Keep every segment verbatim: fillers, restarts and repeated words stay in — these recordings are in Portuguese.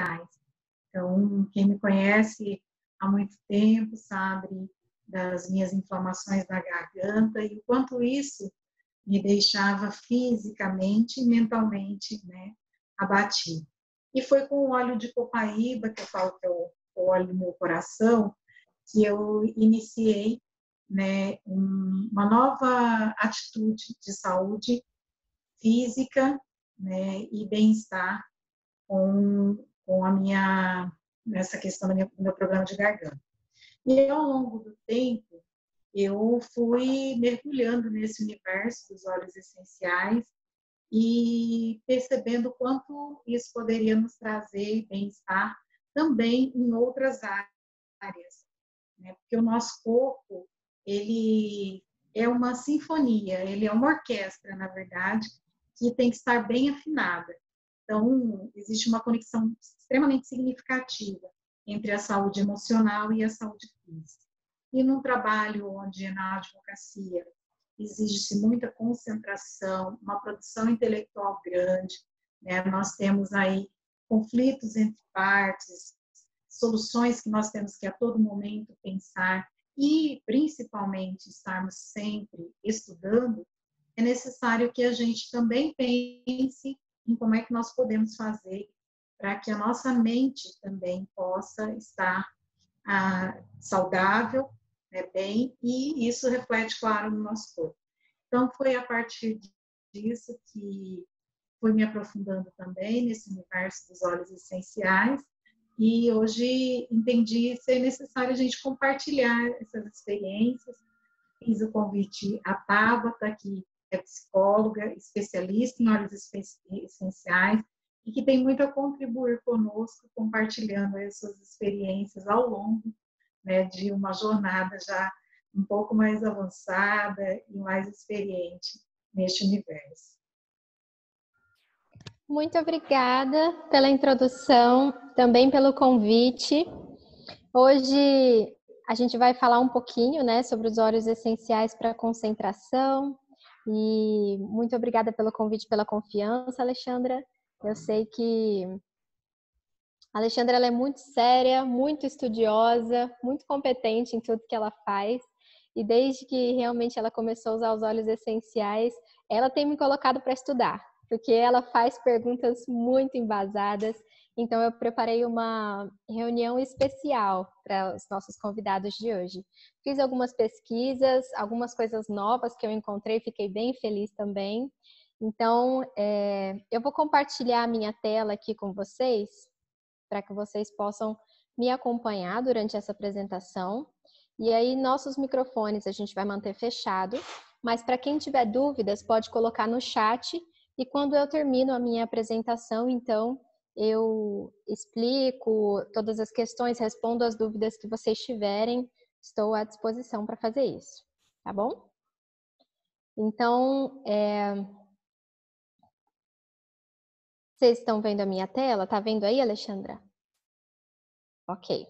essenciais. Então, quem me conhece há muito tempo sabe das minhas inflamações da garganta e o quanto isso me deixava fisicamente e mentalmente, né, abatido. E foi com o óleo de copaíba, que eu falo que é o óleo do meu coração, que eu iniciei, né, um, uma nova atitude de saúde física, né, e bem-estar com, com a minha, nessa questão do meu, do meu problema de garganta. E ao longo do tempo, eu fui mergulhando nesse universo dos óleos essenciais e percebendo quanto isso poderia nos trazer bem-estar também em outras áreas, né? Porque o nosso corpo, ele é uma sinfonia, ele é uma orquestra, na verdade, que tem que estar bem afinada. Então, existe uma conexão extremamente significativa entre a saúde emocional e a saúde física. E num trabalho onde na advocacia exige-se muita concentração, uma produção intelectual grande, né? Nós temos aí conflitos entre partes, soluções que nós temos que a todo momento pensar e, principalmente, estarmos sempre estudando, é necessário que a gente também pense em como é que nós podemos fazer para que a nossa mente também possa estar ah, saudável, né, bem, e isso reflete, claro, no nosso corpo. Então, foi a partir disso que fui me aprofundando também nesse universo dos óleos essenciais e hoje entendi ser necessário a gente compartilhar essas experiências. Fiz o convite à Tabata, que é psicóloga, especialista em óleos essenciais e que tem muito a contribuir conosco, compartilhando as suas experiências ao longo, né, de uma jornada já um pouco mais avançada e mais experiente neste universo. Muito obrigada pela introdução, também pelo convite. Hoje a gente vai falar um pouquinho, né, sobre os óleos essenciais para concentração. E muito obrigada pelo convite, pela confiança, Alexandra. Eu sei que a Alexandra ela é muito séria, muito estudiosa, muito competente em tudo que ela faz. E desde que realmente ela começou a usar os óleos essenciais, ela tem me colocado para estudar, porque ela faz perguntas muito embasadas. Então eu preparei uma reunião especial para os nossos convidados de hoje. Fiz algumas pesquisas, algumas coisas novas que eu encontrei, fiquei bem feliz também. Então é, eu vou compartilhar a minha tela aqui com vocês, para que vocês possam me acompanhar durante essa apresentação. E aí, nossos microfones a gente vai manter fechado, mas para quem tiver dúvidas, pode colocar no chat e quando eu termino a minha apresentação, então, eu explico todas as questões, respondo as dúvidas que vocês tiverem, estou à disposição para fazer isso, tá bom? Então, é... vocês estão vendo a minha tela? Tá vendo aí, Alexandra? Ok.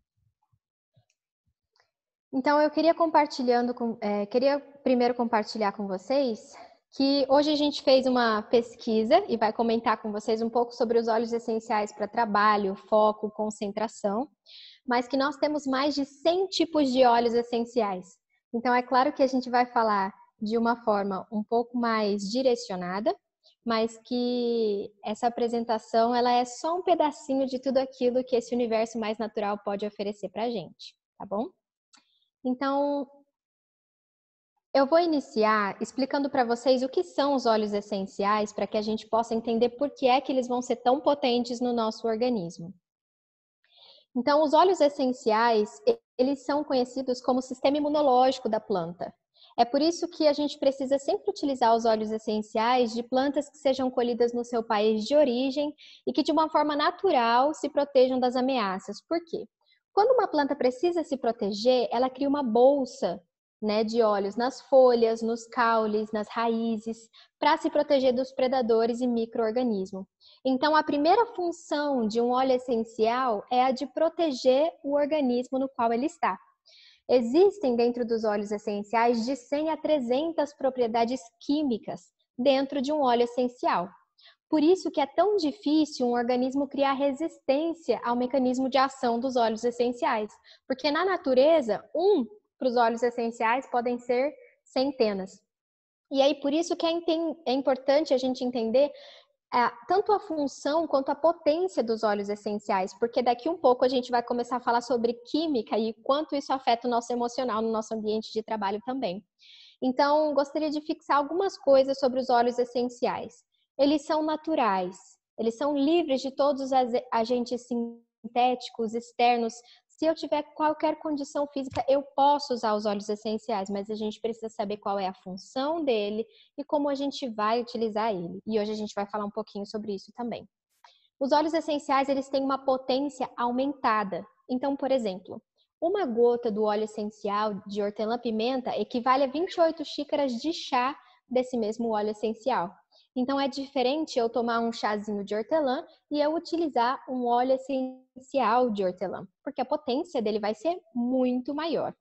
Então, eu queria compartilhando com, é, queria primeiro compartilhar com vocês que hoje a gente fez uma pesquisa e vai comentar com vocês um pouco sobre os óleos essenciais para trabalho, foco, concentração, mas que nós temos mais de cem tipos de óleos essenciais. Então, é claro que a gente vai falar de uma forma um pouco mais direcionada, mas que essa apresentação ela é só um pedacinho de tudo aquilo que esse universo mais natural pode oferecer para a gente, tá bom? Então, eu vou iniciar explicando para vocês o que são os óleos essenciais para que a gente possa entender por que é que eles vão ser tão potentes no nosso organismo. Então, os óleos essenciais, eles são conhecidos como o sistema imunológico da planta. É por isso que a gente precisa sempre utilizar os óleos essenciais de plantas que sejam colhidas no seu país de origem e que de uma forma natural se protejam das ameaças. Por quê? Quando uma planta precisa se proteger, ela cria uma bolsa, né, de óleos nas folhas, nos caules, nas raízes, para se proteger dos predadores e micro-organismos. Então, a primeira função de um óleo essencial é a de proteger o organismo no qual ele está. Existem dentro dos óleos essenciais de cem a trezentas propriedades químicas dentro de um óleo essencial. Por isso que é tão difícil um organismo criar resistência ao mecanismo de ação dos óleos essenciais. Porque na natureza, um para os óleos essenciais podem ser centenas. E aí, por isso que é, é importante a gente entender é, tanto a função quanto a potência dos óleos essenciais, porque daqui um pouco a gente vai começar a falar sobre química e quanto isso afeta o nosso emocional no nosso ambiente de trabalho também. Então, gostaria de fixar algumas coisas sobre os óleos essenciais. Eles são naturais, eles são livres de todos os agentes sintéticos externos. Se eu tiver qualquer condição física, eu posso usar os óleos essenciais, mas a gente precisa saber qual é a função dele e como a gente vai utilizar ele. E hoje a gente vai falar um pouquinho sobre isso também. Os óleos essenciais, eles têm uma potência aumentada. Então, por exemplo, uma gota do óleo essencial de hortelã-pimenta equivale a vinte e oito xícaras de chá desse mesmo óleo essencial. Então, é diferente eu tomar um chazinho de hortelã e eu utilizar um óleo essencial de hortelã, porque a potência dele vai ser muito maior.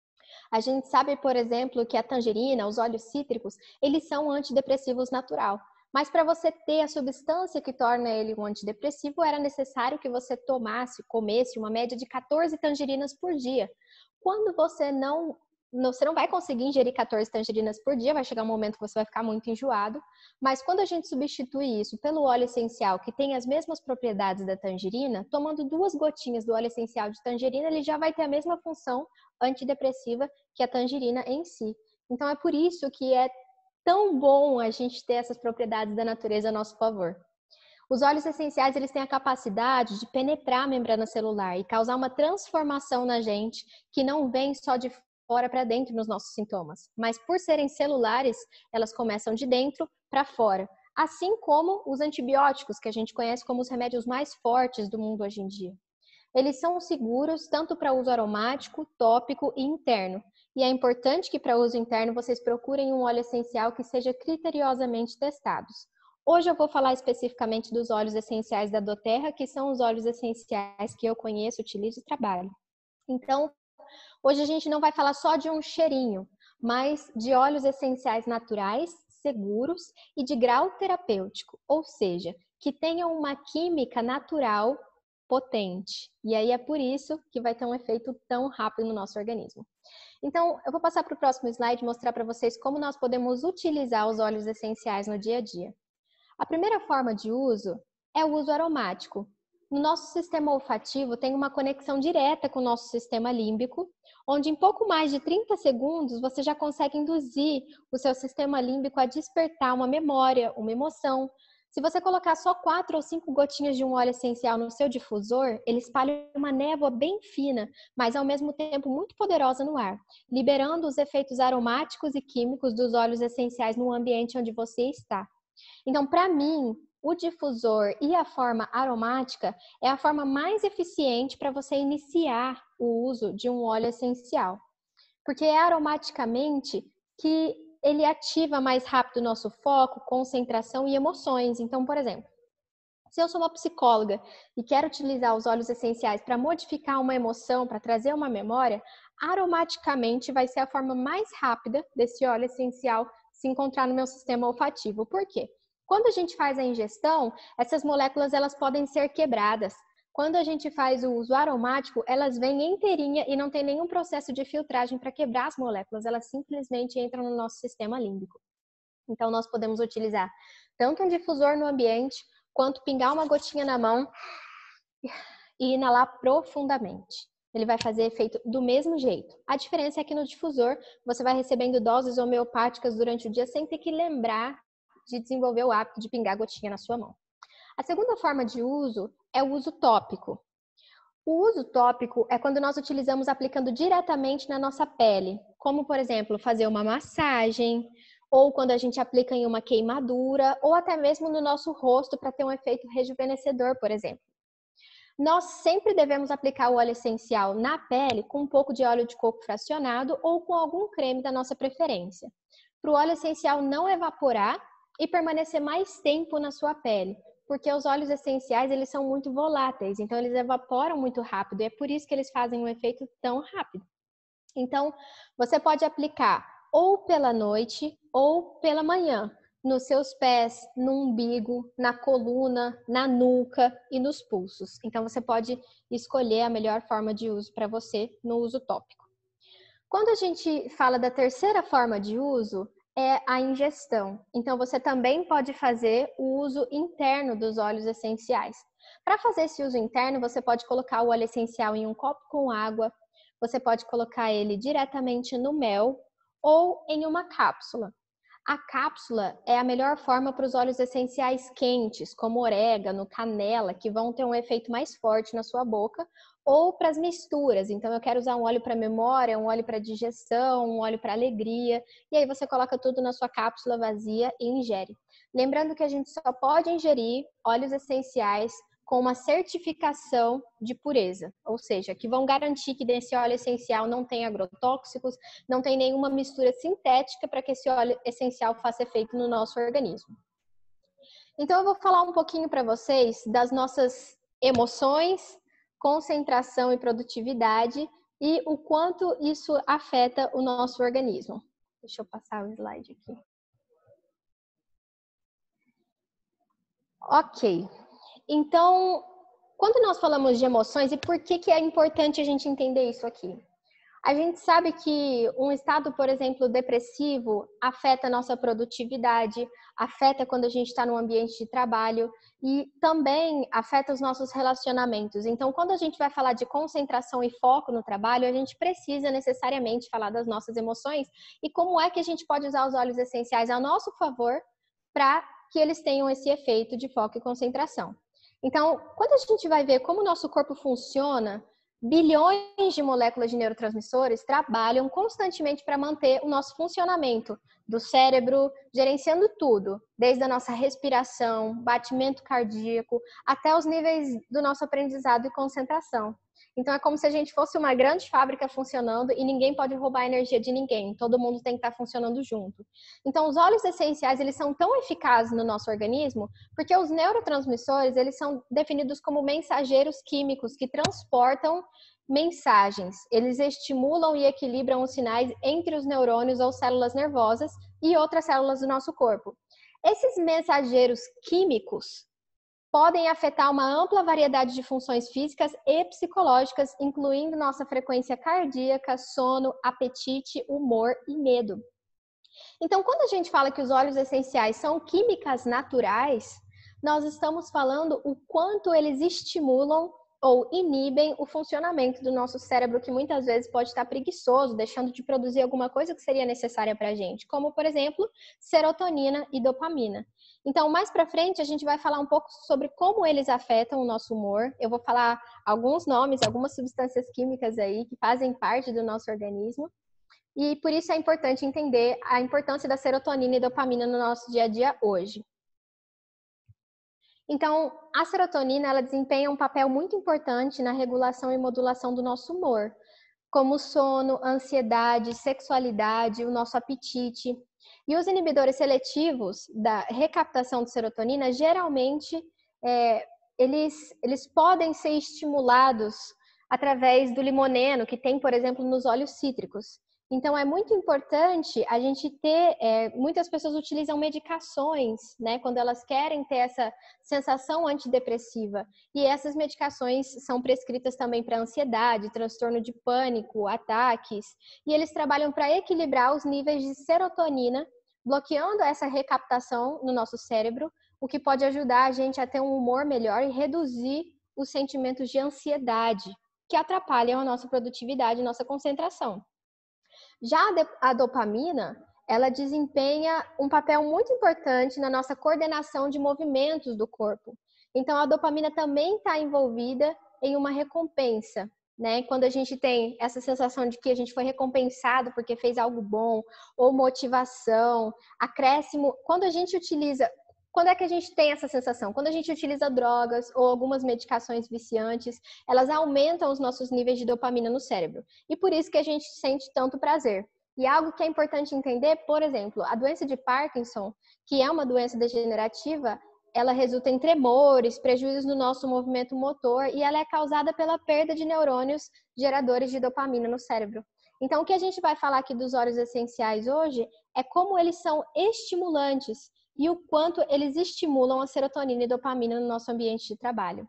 A gente sabe, por exemplo, que a tangerina, os óleos cítricos, eles são antidepressivos natural. Mas para você ter a substância que torna ele um antidepressivo, era necessário que você tomasse, comesse uma média de quatorze tangerinas por dia. Quando você não, não, você não vai conseguir ingerir quatorze tangerinas por dia, vai chegar um momento que você vai ficar muito enjoado. Mas quando a gente substitui isso pelo óleo essencial, que tem as mesmas propriedades da tangerina, tomando duas gotinhas do óleo essencial de tangerina, ele já vai ter a mesma função antidepressiva que a tangerina em si. Então é por isso que é tão bom a gente ter essas propriedades da natureza a nosso favor. Os óleos essenciais, eles têm a capacidade de penetrar a membrana celular e causar uma transformação na gente que não vem só de fora para dentro nos nossos sintomas, mas por serem celulares, elas começam de dentro para fora, assim como os antibióticos, que a gente conhece como os remédios mais fortes do mundo hoje em dia. Eles são seguros tanto para uso aromático, tópico e interno. E é importante que para uso interno vocês procurem um óleo essencial que seja criteriosamente testados. Hoje eu vou falar especificamente dos óleos essenciais da doTERRA, que são os óleos essenciais que eu conheço, utilizo e trabalho. Então, hoje a gente não vai falar só de um cheirinho, mas de óleos essenciais naturais, seguros e de grau terapêutico, ou seja, que tenham uma química natural potente. E aí é por isso que vai ter um efeito tão rápido no nosso organismo. Então, eu vou passar para o próximo slide e mostrar para vocês como nós podemos utilizar os óleos essenciais no dia a dia. A primeira forma de uso é o uso aromático. No nosso sistema olfativo tem uma conexão direta com o nosso sistema límbico, onde em pouco mais de trinta segundos você já consegue induzir o seu sistema límbico a despertar uma memória, uma emoção. Se você colocar só quatro ou cinco gotinhas de um óleo essencial no seu difusor, ele espalha uma névoa bem fina, mas ao mesmo tempo muito poderosa no ar, liberando os efeitos aromáticos e químicos dos óleos essenciais no ambiente onde você está. Então, para mim, o difusor e a forma aromática é a forma mais eficiente para você iniciar o uso de um óleo essencial, porque é aromaticamente que ele ativa mais rápido o nosso foco, concentração e emoções. Então, por exemplo, se eu sou uma psicóloga e quero utilizar os óleos essenciais para modificar uma emoção, para trazer uma memória, aromaticamente vai ser a forma mais rápida desse óleo essencial se encontrar no meu sistema olfativo. Por quê? Quando a gente faz a ingestão, essas moléculas elas podem ser quebradas. Quando a gente faz o uso aromático, elas vêm inteirinha e não tem nenhum processo de filtragem para quebrar as moléculas, elas simplesmente entram no nosso sistema límbico. Então, nós podemos utilizar tanto um difusor no ambiente, quanto pingar uma gotinha na mão e inalar profundamente. Ele vai fazer efeito do mesmo jeito. A diferença é que no difusor, você vai recebendo doses homeopáticas durante o dia sem ter que lembrar de desenvolver o hábito de pingar a gotinha na sua mão. A segunda forma de uso é o uso tópico. O uso tópico é quando nós utilizamos aplicando diretamente na nossa pele, como, por exemplo, fazer uma massagem, ou quando a gente aplica em uma queimadura, ou até mesmo no nosso rosto para ter um efeito rejuvenescedor, por exemplo. Nós sempre devemos aplicar o óleo essencial na pele com um pouco de óleo de coco fracionado ou com algum creme da nossa preferência, para o óleo essencial não evaporar e permanecer mais tempo na sua pele, porque os óleos essenciais eles são muito voláteis, então eles evaporam muito rápido e é por isso que eles fazem um efeito tão rápido. Então, você pode aplicar ou pela noite ou pela manhã. nos seus pés, no umbigo, na coluna, na nuca e nos pulsos. Então, você pode escolher a melhor forma de uso para você no uso tópico. Quando a gente fala da terceira forma de uso, é a ingestão. Então, você também pode fazer o uso interno dos óleos essenciais. Para fazer esse uso interno, você pode colocar o óleo essencial em um copo com água, você pode colocar ele diretamente no mel ou em uma cápsula. A cápsula é a melhor forma para os óleos essenciais quentes, como orégano, canela, que vão ter um efeito mais forte na sua boca, ou para as misturas. Então, eu quero usar um óleo para memória, um óleo para digestão, um óleo para alegria, e aí você coloca tudo na sua cápsula vazia e ingere. Lembrando que a gente só pode ingerir óleos essenciais com uma certificação de pureza, ou seja, que vão garantir que desse óleo essencial não tem agrotóxicos, não tem nenhuma mistura sintética para que esse óleo essencial faça efeito no nosso organismo. Então, eu vou falar um pouquinho para vocês das nossas emoções, concentração e produtividade e o quanto isso afeta o nosso organismo. Deixa eu passar o slide aqui. Ok. Então, quando nós falamos de emoções, e por que que é importante a gente entender isso aqui? A gente sabe que um estado, por exemplo, depressivo, afeta a nossa produtividade, afeta quando a gente está no ambiente de trabalho e também afeta os nossos relacionamentos. Então, quando a gente vai falar de concentração e foco no trabalho, a gente precisa necessariamente falar das nossas emoções e como é que a gente pode usar os óleos essenciais a nosso favor para que eles tenham esse efeito de foco e concentração. Então, quando a gente vai ver como o nosso corpo funciona, bilhões de moléculas de neurotransmissores trabalham constantemente para manter o nosso funcionamento do cérebro, gerenciando tudo, desde a nossa respiração, batimento cardíaco, até os níveis do nosso aprendizado e concentração. Então, é como se a gente fosse uma grande fábrica funcionando e ninguém pode roubar a energia de ninguém. Todo mundo tem que estar funcionando junto. Então, os óleos essenciais, eles são tão eficazes no nosso organismo porque os neurotransmissores, eles são definidos como mensageiros químicos que transportam mensagens. Eles estimulam e equilibram os sinais entre os neurônios ou células nervosas e outras células do nosso corpo. Esses mensageiros químicos podem afetar uma ampla variedade de funções físicas e psicológicas, incluindo nossa frequência cardíaca, sono, apetite, humor e medo. Então, quando a gente fala que os óleos essenciais são químicas naturais, nós estamos falando o quanto eles estimulam ou inibem o funcionamento do nosso cérebro, que muitas vezes pode estar preguiçoso, deixando de produzir alguma coisa que seria necessária para a gente, como, por exemplo, serotonina e dopamina. Então, mais para frente, a gente vai falar um pouco sobre como eles afetam o nosso humor. Eu vou falar alguns nomes, algumas substâncias químicas aí que fazem parte do nosso organismo. E por isso é importante entender a importância da serotonina e dopamina no nosso dia a dia hoje. Então, a serotonina, ela desempenha um papel muito importante na regulação e modulação do nosso humor, como o sono, ansiedade, sexualidade, o nosso apetite. E os inibidores seletivos da recaptação de serotonina, geralmente, é, eles, eles podem ser estimulados através do limoneno, que tem, por exemplo, nos óleos cítricos. Então, é muito importante a gente ter... É, muitas pessoas utilizam medicações, né, quando elas querem ter essa sensação antidepressiva. E essas medicações são prescritas também para ansiedade, transtorno de pânico, ataques. E eles trabalham para equilibrar os níveis de serotonina, bloqueando essa recaptação no nosso cérebro, o que pode ajudar a gente a ter um humor melhor e reduzir os sentimentos de ansiedade, que atrapalham a nossa produtividade e nossa concentração. Já a dopamina, ela desempenha um papel muito importante na nossa coordenação de movimentos do corpo. Então, a dopamina também está envolvida em uma recompensa, né? Quando a gente tem essa sensação de que a gente foi recompensado porque fez algo bom, ou motivação, acréscimo. Quando a gente utiliza... Quando é que a gente tem essa sensação? Quando a gente utiliza drogas ou algumas medicações viciantes, elas aumentam os nossos níveis de dopamina no cérebro. E por isso que a gente sente tanto prazer. E algo que é importante entender, por exemplo, a doença de Parkinson, que é uma doença degenerativa, ela resulta em tremores, prejuízos no nosso movimento motor e ela é causada pela perda de neurônios geradores de dopamina no cérebro. Então, o que a gente vai falar aqui dos óleos essenciais hoje é como eles são estimulantes. e o quanto eles estimulam a serotonina e dopamina no nosso ambiente de trabalho.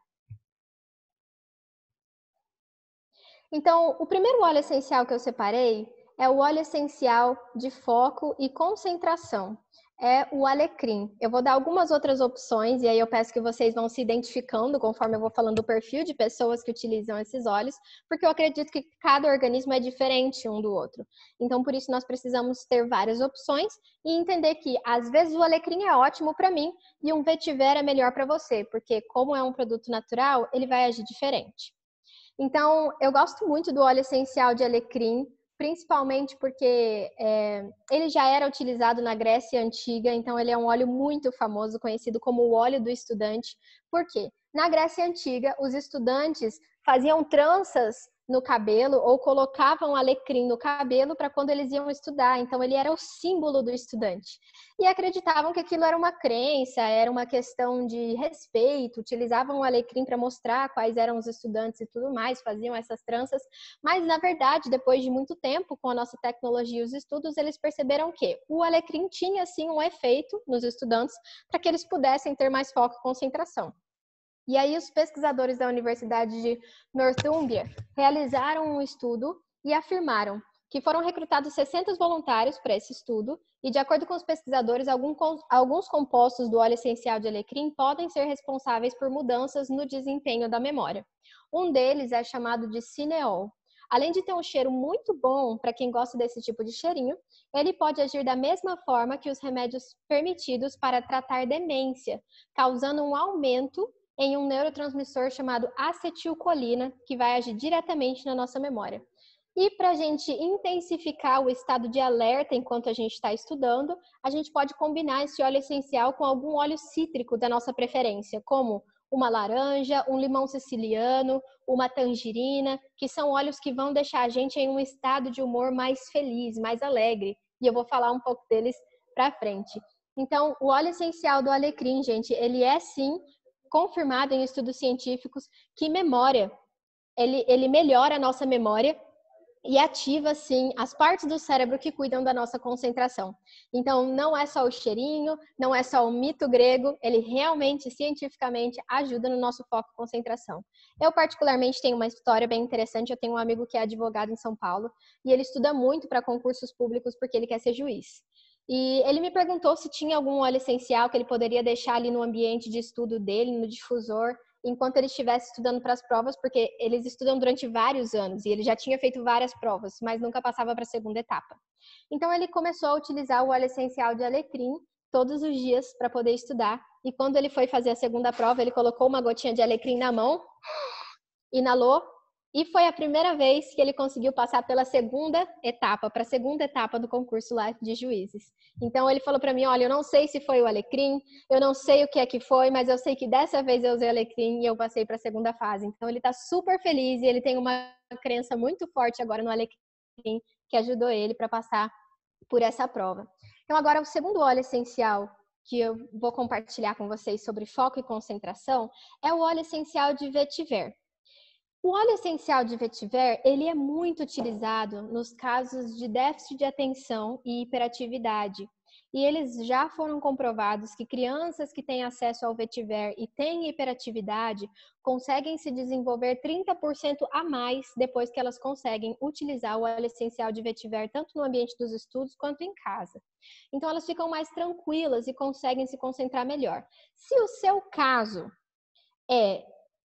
Então, o primeiro óleo essencial que eu separei é o óleo essencial de foco e concentração. É o alecrim. Eu vou dar algumas outras opções e aí eu peço que vocês vão se identificando conforme eu vou falando do perfil de pessoas que utilizam esses óleos, porque eu acredito que cada organismo é diferente um do outro. Então, por isso, nós precisamos ter várias opções e entender que, às vezes, o alecrim é ótimo para mim e um vetiver é melhor para você, porque como é um produto natural, ele vai agir diferente. Então, eu gosto muito do óleo essencial de alecrim, principalmente porque é, ele já era utilizado na Grécia Antiga, então ele é um óleo muito famoso, conhecido como o óleo do estudante. Por quê? Na Grécia Antiga, os estudantes faziam tranças no cabelo ou colocavam alecrim no cabelo para quando eles iam estudar. Então, ele era o símbolo do estudante. E acreditavam que aquilo era uma crença, era uma questão de respeito, utilizavam o alecrim para mostrar quais eram os estudantes e tudo mais, faziam essas tranças. Mas, na verdade, depois de muito tempo, com a nossa tecnologia e os estudos, eles perceberam que o alecrim tinha, sim, um efeito nos estudantes para que eles pudessem ter mais foco e concentração. E aí os pesquisadores da Universidade de Northumbria realizaram um estudo e afirmaram que foram recrutados sessenta voluntários para esse estudo e, de acordo com os pesquisadores, alguns compostos do óleo essencial de alecrim podem ser responsáveis por mudanças no desempenho da memória. Um deles é chamado de cineol. Além de ter um cheiro muito bom para quem gosta desse tipo de cheirinho, ele pode agir da mesma forma que os remédios permitidos para tratar demência, causando um aumento em um neurotransmissor chamado acetilcolina, que vai agir diretamente na nossa memória. E para a gente intensificar o estado de alerta enquanto a gente está estudando, a gente pode combinar esse óleo essencial com algum óleo cítrico da nossa preferência, como uma laranja, um limão siciliano, uma tangerina, que são óleos que vão deixar a gente em um estado de humor mais feliz, mais alegre. E eu vou falar um pouco deles para frente. Então, o óleo essencial do alecrim, gente, ele é sim confirmado em estudos científicos que memória, ele, ele melhora a nossa memória e ativa, sim, as partes do cérebro que cuidam da nossa concentração. Então, não é só o cheirinho, não é só o mito grego, ele realmente, cientificamente, ajuda no nosso foco e concentração. Eu, particularmente, tenho uma história bem interessante. Eu tenho um amigo que é advogado em São Paulo e ele estuda muito para concursos públicos porque ele quer ser juiz. E ele me perguntou se tinha algum óleo essencial que ele poderia deixar ali no ambiente de estudo dele, no difusor, enquanto ele estivesse estudando para as provas, porque eles estudam durante vários anos e ele já tinha feito várias provas, mas nunca passava para a segunda etapa. Então ele começou a utilizar o óleo essencial de alecrim todos os dias para poder estudar. E quando ele foi fazer a segunda prova, ele colocou uma gotinha de alecrim na mão, inalou, e foi a primeira vez que ele conseguiu passar pela segunda etapa, para a segunda etapa do concurso lá de juízes. Então ele falou para mim, olha, eu não sei se foi o alecrim, eu não sei o que é que foi, mas eu sei que dessa vez eu usei alecrim e eu passei para a segunda fase. Então ele está super feliz e ele tem uma crença muito forte agora no alecrim, que ajudou ele para passar por essa prova. Então agora o segundo óleo essencial que eu vou compartilhar com vocês sobre foco e concentração é o óleo essencial de vetiver. O óleo essencial de vetiver, ele é muito utilizado nos casos de déficit de atenção e hiperatividade. E eles já foram comprovados que crianças que têm acesso ao vetiver e têm hiperatividade conseguem se desenvolver trinta por cento a mais depois que elas conseguem utilizar o óleo essencial de vetiver tanto no ambiente dos estudos quanto em casa. Então elas ficam mais tranquilas e conseguem se concentrar melhor. Se o seu caso é...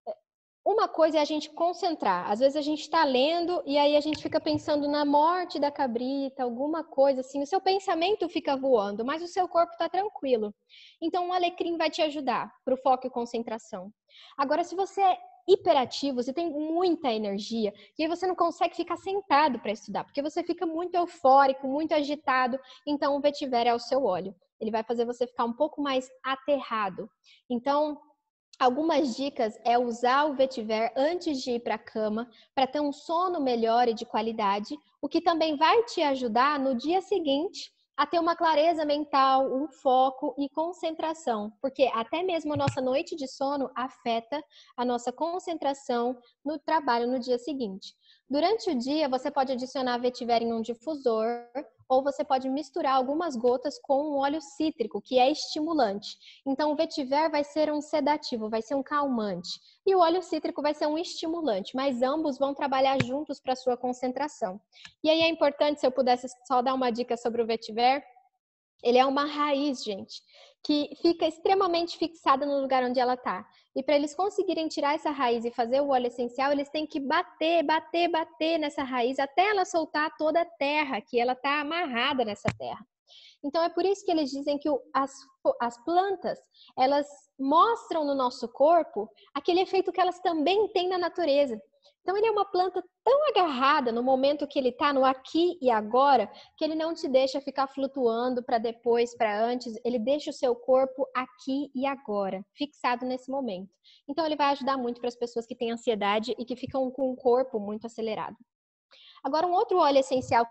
Uma coisa é a gente concentrar. Às vezes a gente está lendo e aí a gente fica pensando na morte da cabrita, alguma coisa assim. O seu pensamento fica voando, mas o seu corpo está tranquilo. Então, o alecrim vai te ajudar para o foco e concentração. Agora, se você é hiperativo, você tem muita energia e aí você não consegue ficar sentado para estudar, porque você fica muito eufórico, muito agitado. Então, o vetiver é o seu óleo. Ele vai fazer você ficar um pouco mais aterrado. Então, algumas dicas é usar o vetiver antes de ir para a cama para ter um sono melhor e de qualidade, o que também vai te ajudar no dia seguinte a ter uma clareza mental, um foco e concentração, porque até mesmo a nossa noite de sono afeta a nossa concentração no trabalho no dia seguinte. Durante o dia, você pode adicionar vetiver em um difusor ou você pode misturar algumas gotas com um óleo cítrico, que é estimulante. Então, o vetiver vai ser um sedativo, vai ser um calmante. E o óleo cítrico vai ser um estimulante, mas ambos vão trabalhar juntos para a sua concentração. E aí é importante, se eu pudesse só dar uma dica sobre o vetiver, ele é uma raiz, gente, que fica extremamente fixada no lugar onde ela está. E para eles conseguirem tirar essa raiz e fazer o óleo essencial, eles têm que bater, bater, bater nessa raiz até ela soltar toda a terra, que ela está amarrada nessa terra. Então é por isso que eles dizem que as, as plantas, elas mostram no nosso corpo aquele efeito que elas também têm na natureza. Então ele é uma planta tão agarrada no momento que ele está no aqui e agora, que ele não te deixa ficar flutuando para depois, para antes, ele deixa o seu corpo aqui e agora, fixado nesse momento. Então ele vai ajudar muito para as pessoas que têm ansiedade e que ficam com o corpo muito acelerado. Agora, um outro óleo essencial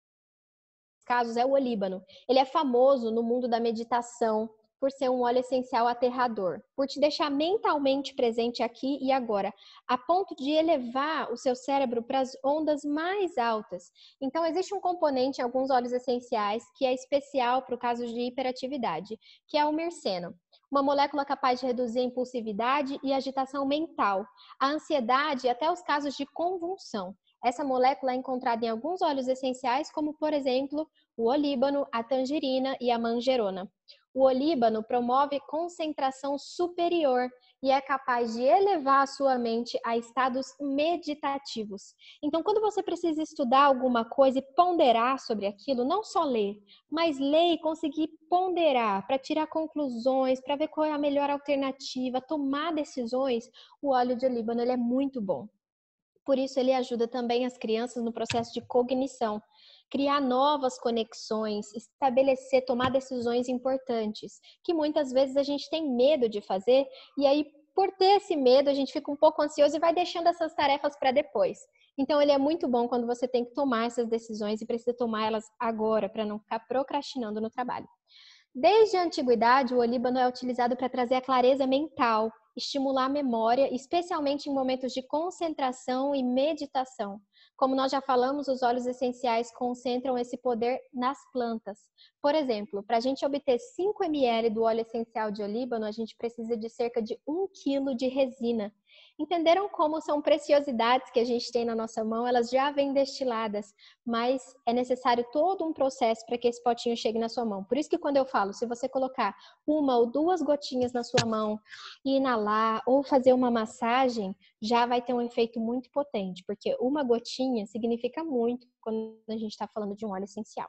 casos é o olíbano. Ele é famoso no mundo da meditação por ser um óleo essencial aterrador, por te deixar mentalmente presente aqui e agora, a ponto de elevar o seu cérebro para as ondas mais altas. Então, existe um componente em alguns óleos essenciais que é especial para o caso de hiperatividade, que é o mirceno. Uma molécula capaz de reduzir a impulsividade e agitação mental, a ansiedade e até os casos de convulsão. Essa molécula é encontrada em alguns óleos essenciais, como, por exemplo, o olíbano, a tangerina e a manjerona. O olíbano promove concentração superior e é capaz de elevar a sua mente a estados meditativos. Então, quando você precisa estudar alguma coisa e ponderar sobre aquilo, não só ler, mas ler e conseguir ponderar para tirar conclusões, para ver qual é a melhor alternativa, tomar decisões, o óleo de olíbano ele é muito bom. Por isso, ele ajuda também as crianças no processo de cognição, criar novas conexões, estabelecer, tomar decisões importantes, que muitas vezes a gente tem medo de fazer, e aí, por ter esse medo, a gente fica um pouco ansioso e vai deixando essas tarefas para depois. Então, ele é muito bom quando você tem que tomar essas decisões e precisa tomar elas agora, para não ficar procrastinando no trabalho. Desde a antiguidade, o olíbano é utilizado para trazer a clareza mental, estimular a memória, especialmente em momentos de concentração e meditação. Como nós já falamos, os óleos essenciais concentram esse poder nas plantas. Por exemplo, para a gente obter cinco mililitros do óleo essencial de olíbano, a gente precisa de cerca de um quilo de resina. Entenderam como são preciosidades que a gente tem na nossa mão? Elas já vêm destiladas, mas é necessário todo um processo para que esse potinho chegue na sua mão. Por isso que quando eu falo, se você colocar uma ou duas gotinhas na sua mão e inalar ou fazer uma massagem, já vai ter um efeito muito potente, porque uma gotinha significa muito quando a gente está falando de um óleo essencial.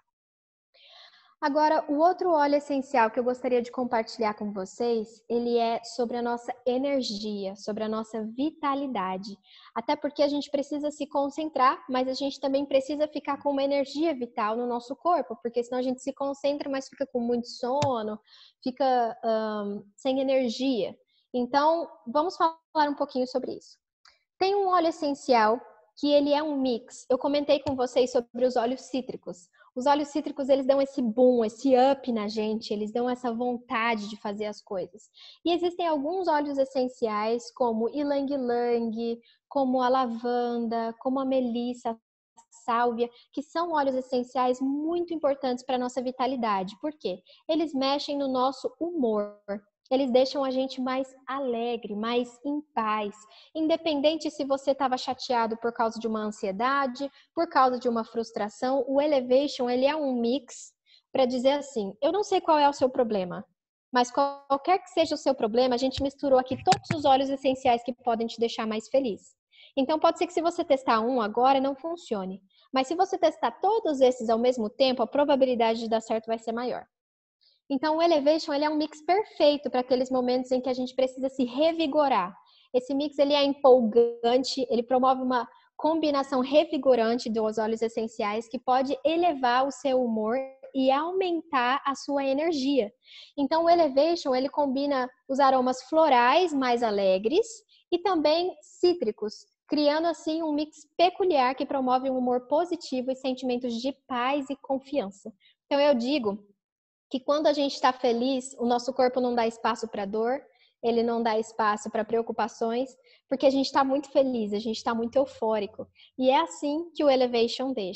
Agora, o outro óleo essencial que eu gostaria de compartilhar com vocês, ele é sobre a nossa energia, sobre a nossa vitalidade. Até porque a gente precisa se concentrar, mas a gente também precisa ficar com uma energia vital no nosso corpo, porque senão a gente se concentra, mas fica com muito sono, fica um, sem energia. Então, vamos falar um pouquinho sobre isso. Tem um óleo essencial que ele é um mix. Eu comentei com vocês sobre os óleos cítricos. Os óleos cítricos, eles dão esse boom, esse up na gente, eles dão essa vontade de fazer as coisas. E existem alguns óleos essenciais, como ilang-ilang, como a lavanda, como a melissa, a sálvia, que são óleos essenciais muito importantes para a nossa vitalidade. Por quê? Eles mexem no nosso humor. Eles deixam a gente mais alegre, mais em paz. Independente se você estava chateado por causa de uma ansiedade, por causa de uma frustração, o Elevation ele é um mix para dizer assim, eu não sei qual é o seu problema, mas qualquer que seja o seu problema, a gente misturou aqui todos os óleos essenciais que podem te deixar mais feliz. Então pode ser que se você testar um agora não funcione, mas se você testar todos esses ao mesmo tempo, a probabilidade de dar certo vai ser maior. Então, o Elevation ele é um mix perfeito para aqueles momentos em que a gente precisa se revigorar. Esse mix ele é empolgante, ele promove uma combinação revigorante dos óleos essenciais que pode elevar o seu humor e aumentar a sua energia. Então, o Elevation ele combina os aromas florais mais alegres e também cítricos, criando assim um mix peculiar que promove um humor positivo e sentimentos de paz e confiança. Então, eu digo que quando a gente está feliz, o nosso corpo não dá espaço para dor, ele não dá espaço para preocupações, porque a gente está muito feliz, a gente está muito eufórico. E é assim que o Elevation deixa.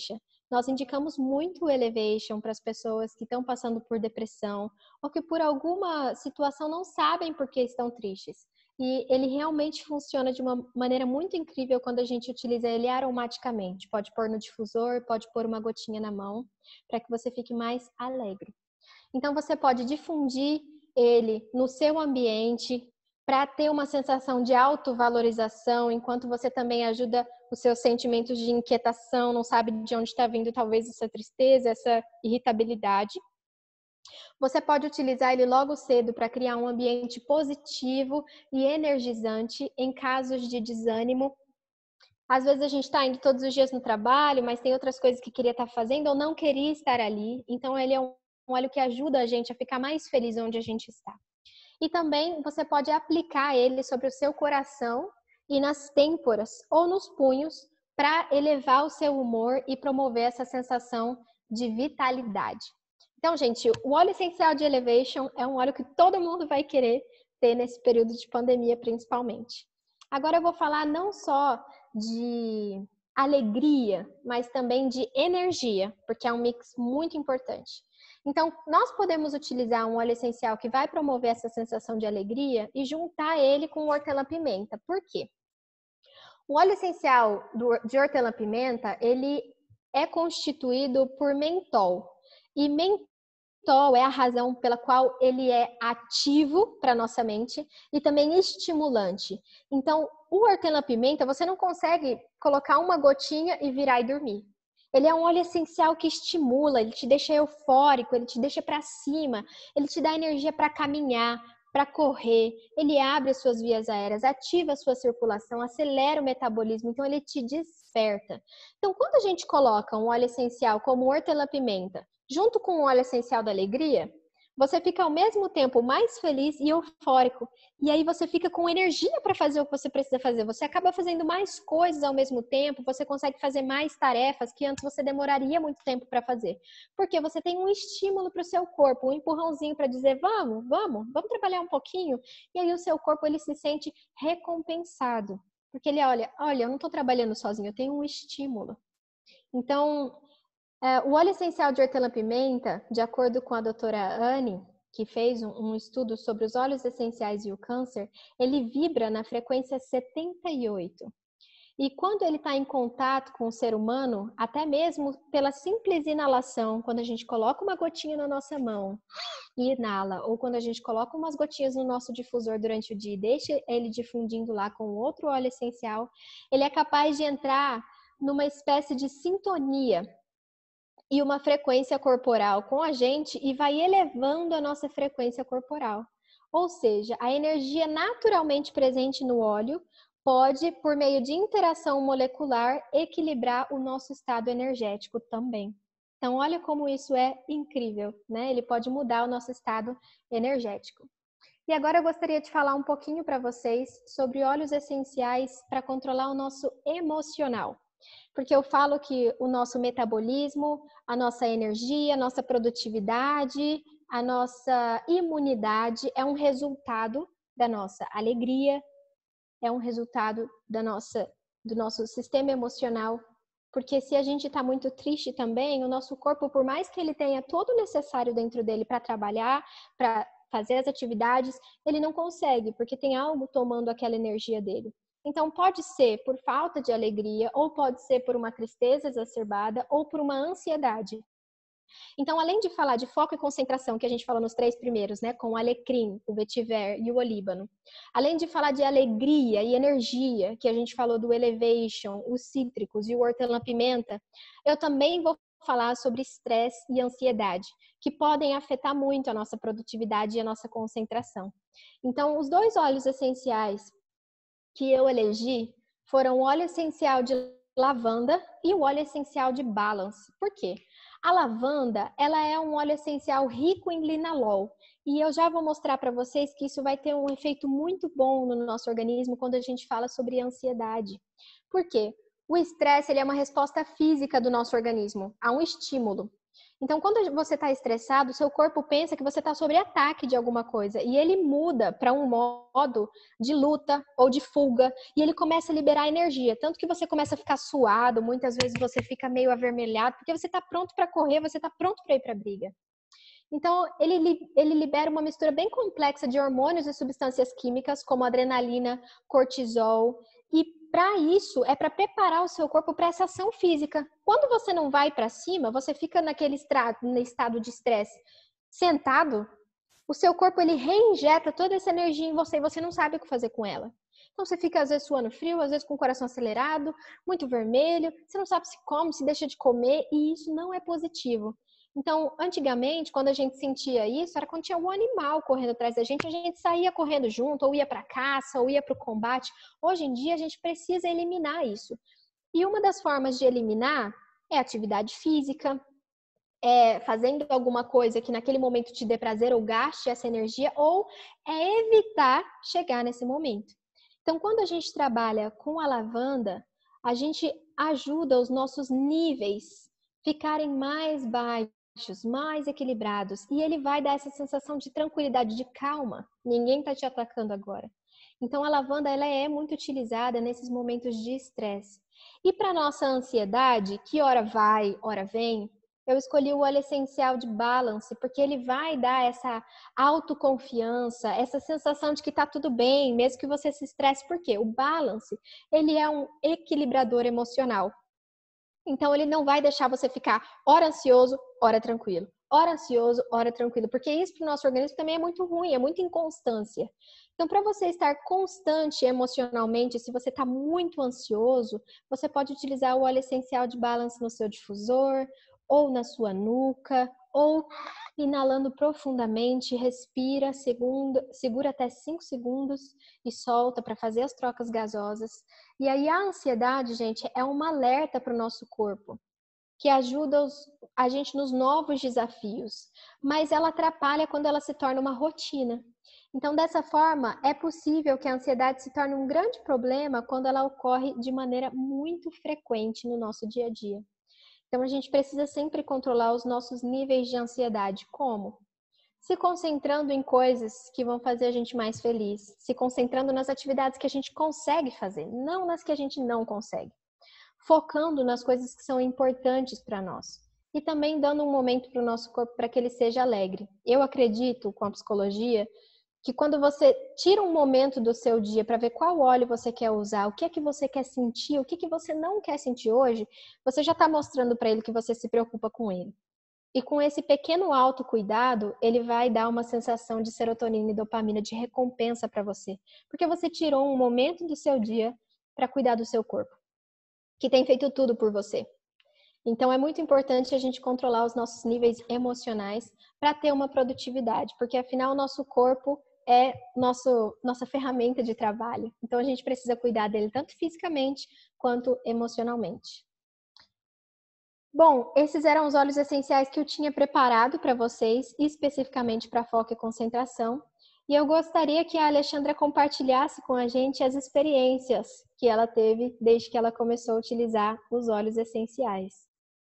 nós indicamos muito o Elevation para as pessoas que estão passando por depressão ou que por alguma situação não sabem por que estão tristes. E ele realmente funciona de uma maneira muito incrível quando a gente utiliza ele aromaticamente. Pode pôr no difusor, pode pôr uma gotinha na mão, para que você fique mais alegre. Então, você pode difundir ele no seu ambiente para ter uma sensação de autovalorização, enquanto você também ajuda os seus sentimentos de inquietação, não sabe de onde está vindo talvez essa tristeza, essa irritabilidade. Você pode utilizar ele logo cedo para criar um ambiente positivo e energizante em casos de desânimo. Às vezes a gente está indo todos os dias no trabalho, mas tem outras coisas que queria estar fazendo ou não queria estar ali. Então ele é um óleo que ajuda a gente a ficar mais feliz onde a gente está. E também você pode aplicar ele sobre o seu coração e nas têmporas ou nos punhos para elevar o seu humor e promover essa sensação de vitalidade. Então, gente, o óleo essencial de Elevation é um óleo que todo mundo vai querer ter nesse período de pandemia, principalmente. Agora eu vou falar não só de alegria, mas também de energia, porque é um mix muito importante. Então, nós podemos utilizar um óleo essencial que vai promover essa sensação de alegria e juntar ele com hortelã-pimenta. Por quê? O óleo essencial de hortelã-pimenta, ele é constituído por mentol. E mentol é a razão pela qual ele é ativo para a nossa mente e também estimulante. Então, o hortelã-pimenta, você não consegue colocar uma gotinha e virar e dormir. Ele é um óleo essencial que estimula, ele te deixa eufórico, ele te deixa para cima, ele te dá energia para caminhar, para correr, ele abre as suas vias aéreas, ativa a sua circulação, acelera o metabolismo, então ele te desperta. Então, quando a gente coloca um óleo essencial como o hortelã-pimenta, junto com o óleo essencial da alegria, você fica ao mesmo tempo mais feliz e eufórico. E aí você fica com energia para fazer o que você precisa fazer. Você acaba fazendo mais coisas ao mesmo tempo, você consegue fazer mais tarefas que antes você demoraria muito tempo para fazer. Porque você tem um estímulo para o seu corpo, um empurrãozinho para dizer, vamos, vamos, vamos trabalhar um pouquinho. E aí o seu corpo ele se sente recompensado. Porque ele olha, olha, eu não estou trabalhando sozinho, eu tenho um estímulo. Então, É, o óleo essencial de hortelã-pimenta, de acordo com a doutora Anne, que fez um, um estudo sobre os óleos essenciais e o câncer, ele vibra na frequência setenta e oito. E quando ele está em contato com o ser humano, até mesmo pela simples inalação, quando a gente coloca uma gotinha na nossa mão e inala, ou quando a gente coloca umas gotinhas no nosso difusor durante o dia e deixa ele difundindo lá com outro óleo essencial, ele é capaz de entrar numa espécie de sintonia e uma frequência corporal com a gente e vai elevando a nossa frequência corporal. Ou seja, a energia naturalmente presente no óleo pode, por meio de interação molecular, equilibrar o nosso estado energético também. Então, olha como isso é incrível, né? Ele pode mudar o nosso estado energético. E agora eu gostaria de falar um pouquinho para vocês sobre óleos essenciais para controlar o nosso emocional. Porque eu falo que o nosso metabolismo, a nossa energia, a nossa produtividade, a nossa imunidade é um resultado da nossa alegria, é um resultado da nossa, do nosso sistema emocional. Porque se a gente está muito triste também, o nosso corpo, por mais que ele tenha todo o necessário dentro dele para trabalhar, para fazer as atividades, ele não consegue, porque tem algo tomando aquela energia dele. Então, pode ser por falta de alegria, ou pode ser por uma tristeza exacerbada, ou por uma ansiedade. Então, além de falar de foco e concentração, que a gente falou nos três primeiros, né, com o alecrim, o vetiver e o olíbano, além de falar de alegria e energia, que a gente falou do Elevation, os cítricos e o hortelã-pimenta, eu também vou falar sobre estresse e ansiedade, que podem afetar muito a nossa produtividade e a nossa concentração. Então, os dois óleos essenciais que eu elegi foram o óleo essencial de lavanda e o óleo essencial de balance. Por quê? A lavanda, ela é um óleo essencial rico em linalol. E eu já vou mostrar para vocês que isso vai ter um efeito muito bom no nosso organismo quando a gente fala sobre ansiedade. Por quê? O estresse ele é uma resposta física do nosso organismo a um estímulo. Então, quando você está estressado, o seu corpo pensa que você está sob ataque de alguma coisa e ele muda para um modo de luta ou de fuga e ele começa a liberar energia. Tanto que você começa a ficar suado, muitas vezes você fica meio avermelhado, porque você está pronto para correr, você está pronto para ir para a briga. Então, ele, ele libera uma mistura bem complexa de hormônios e substâncias químicas, como adrenalina, cortisol. E para isso, é para preparar o seu corpo para essa ação física. Quando você não vai para cima, você fica naquele estado, no estado de estresse sentado, o seu corpo ele reinjeta toda essa energia em você e você não sabe o que fazer com ela. Então, você fica às vezes suando frio, às vezes com o coração acelerado, muito vermelho, você não sabe se come, se deixa de comer, e isso não é positivo. Então, antigamente, quando a gente sentia isso, era quando tinha algum animal correndo atrás da gente, a gente saía correndo junto, ou ia para a caça, ou ia para o combate. Hoje em dia, a gente precisa eliminar isso. E uma das formas de eliminar é atividade física, é fazendo alguma coisa que naquele momento te dê prazer ou gaste essa energia, ou é evitar chegar nesse momento. Então, quando a gente trabalha com a lavanda, a gente ajuda os nossos níveis ficarem mais baixos, mais equilibrados, e ele vai dar essa sensação de tranquilidade, de calma. Ninguém está te atacando agora. Então, a lavanda ela é muito utilizada nesses momentos de estresse. E para nossa ansiedade, que hora vai, hora vem, eu escolhi o óleo essencial de Balance, porque ele vai dar essa autoconfiança, essa sensação de que está tudo bem, mesmo que você se estresse. Por quê? O Balance, ele é um equilibrador emocional. Então, ele não vai deixar você ficar ora ansioso, ora tranquilo. Ora ansioso, ora tranquilo. Porque isso para o nosso organismo também é muito ruim, é muita inconstância. Então, para você estar constante emocionalmente, se você está muito ansioso, você pode utilizar o óleo essencial de Balance no seu difusor, ou na sua nuca, ou inalando profundamente, respira, segundo, segura até cinco segundos e solta para fazer as trocas gasosas. E aí a ansiedade, gente, é um alerta para o nosso corpo, que ajuda os, a gente nos novos desafios, mas ela atrapalha quando ela se torna uma rotina. Então, dessa forma, é possível que a ansiedade se torne um grande problema quando ela ocorre de maneira muito frequente no nosso dia a dia. Então, a gente precisa sempre controlar os nossos níveis de ansiedade. Como? Se concentrando em coisas que vão fazer a gente mais feliz. Se concentrando nas atividades que a gente consegue fazer, não nas que a gente não consegue. Focando nas coisas que são importantes para nós. E também dando um momento para o nosso corpo para que ele seja alegre. Eu acredito, com a psicologia, que quando você tira um momento do seu dia para ver qual óleo você quer usar, o que é que você quer sentir, o que é que você não quer sentir hoje, você já está mostrando para ele que você se preocupa com ele. E com esse pequeno autocuidado, ele vai dar uma sensação de serotonina e dopamina de recompensa para você. Porque você tirou um momento do seu dia para cuidar do seu corpo, que tem feito tudo por você. Então, é muito importante a gente controlar os nossos níveis emocionais para ter uma produtividade, porque afinal o nosso corpo é nosso, nossa ferramenta de trabalho. Então, a gente precisa cuidar dele tanto fisicamente quanto emocionalmente. Bom, esses eram os óleos essenciais que eu tinha preparado para vocês, especificamente para foco e concentração. E eu gostaria que a Alexandra compartilhasse com a gente as experiências que ela teve desde que ela começou a utilizar os óleos essenciais.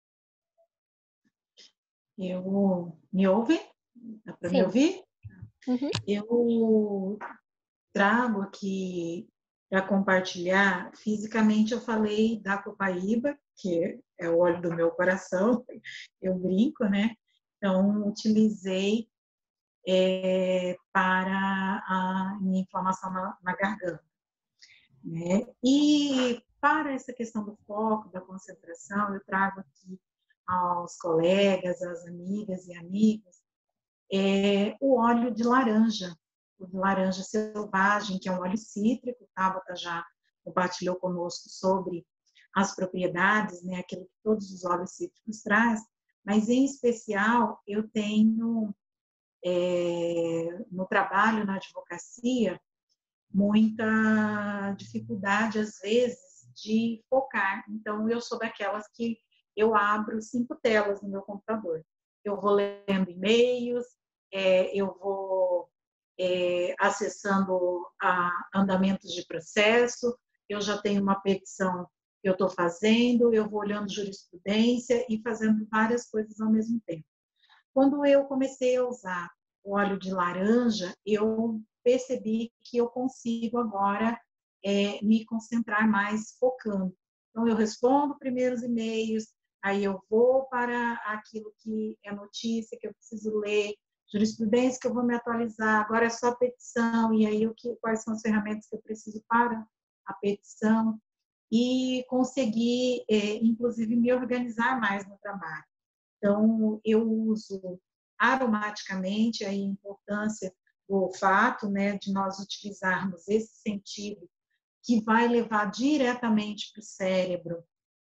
Eu, me ouve? Dá para me Sim. ouvir? Uhum. Eu trago aqui para compartilhar, fisicamente eu falei da copaíba, que é o óleo do meu coração, eu brinco, né? Então, utilizei é, para a minha inflamação na, na garganta. Né? E para essa questão do foco, da concentração, eu trago aqui aos colegas, às amigas e amigos, é, o óleo de laranja, o de laranja selvagem, que é um óleo cítrico. A Tabata já compartilhou conosco sobre as propriedades, né, aquilo que todos os óleos cítricos trazem, mas em especial eu tenho, é, no trabalho, na advocacia, muita dificuldade, às vezes, de focar. Então, eu sou daquelas que eu abro cinco telas no meu computador. Eu vou lendo e-mails, é, eu vou é, acessando a, andamentos de processo, eu já tenho uma petição eu estou fazendo, eu vou olhando jurisprudência e fazendo várias coisas ao mesmo tempo. Quando eu comecei a usar o óleo de laranja, eu percebi que eu consigo agora é, me concentrar mais focando. Então, eu respondo primeiro os e-mails, aí eu vou para aquilo que é notícia, que eu preciso ler, jurisprudência que eu vou me atualizar, agora é só petição, e aí o que, quais são as ferramentas que eu preciso para a petição, e conseguir, é, inclusive, me organizar mais no trabalho. Então, eu uso aromaticamente, a importância do olfato, né, de nós utilizarmos esse sentido que vai levar diretamente para o cérebro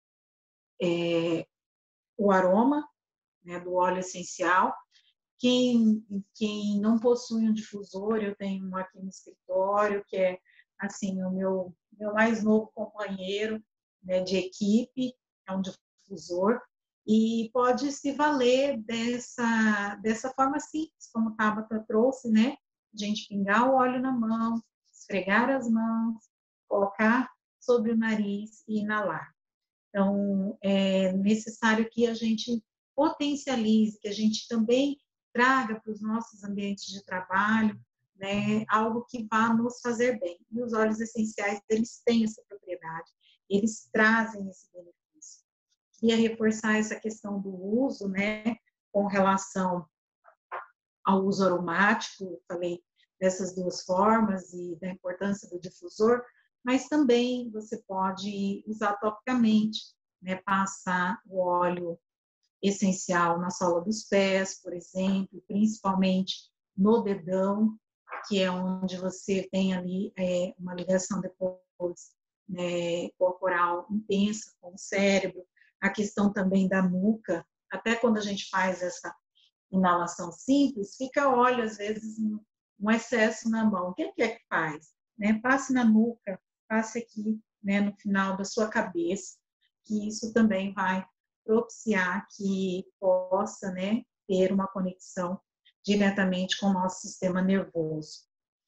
é, o aroma, né, do óleo essencial. Quem, quem não possui um difusor, eu tenho um aqui no escritório, que é assim, o meu, meu mais novo companheiro, né, de equipe, é um difusor, e pode se valer dessa, dessa forma simples, como a Tabata trouxe, né? A gente pingar o óleo na mão, esfregar as mãos, colocar sobre o nariz e inalar. Então, é necessário que a gente potencialize, que a gente também traga para os nossos ambientes de trabalho, né, algo que vá nos fazer bem. E os óleos essenciais, eles têm essa propriedade, eles trazem esse benefício. Queria reforçar essa questão do uso, né, com relação ao uso aromático, falei dessas duas formas e da importância do difusor, mas também você pode usar topicamente, né, passar o óleo essencial na sola dos pés, por exemplo, principalmente no dedão, que é onde você tem ali é, uma ligação depois, né, corporal intensa com o cérebro, a questão também da nuca, até quando a gente faz essa inalação simples, fica óleo, às vezes, um excesso na mão. O que é que faz? Né? Passe na nuca, passe aqui, né, no final da sua cabeça, que isso também vai propiciar que possa, né, ter uma conexão diretamente com o nosso sistema nervoso.